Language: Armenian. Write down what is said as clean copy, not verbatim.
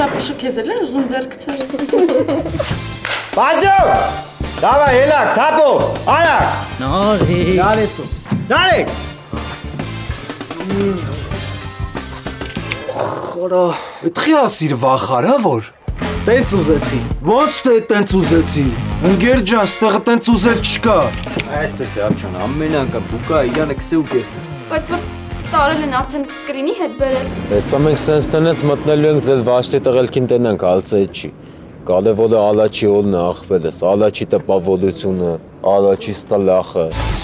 Սապուշը քեզ էլ էր ուզում ձեռքցեր։ Բաջո! Դավա, ելակ, թապո, արակ։ Նարեկ։ Նարես դու։ Նարեք։ Խորա, Պետք է ասիր վախարա, որ։ տենց ուզեցի։ Ոնց թե տենց ուզեցի։ Ընկեր ջան, ստեղը տենց ուզել չկա։ Այսպես է, աբջան, ամեն անգամ դու կա իրանը քսե ու կեր։ Բայց որ տարել են արդեն կրինի հետ բերել։ Հեսա մենք սենց տնեց մտնելու ենք ձեր վաշտի տղելքին տենանք, ալցե չի։ Կալևոլը ալաչի ոլն աղպեդես, ալաչի տպավոլությունը, ալաչի ստալախը։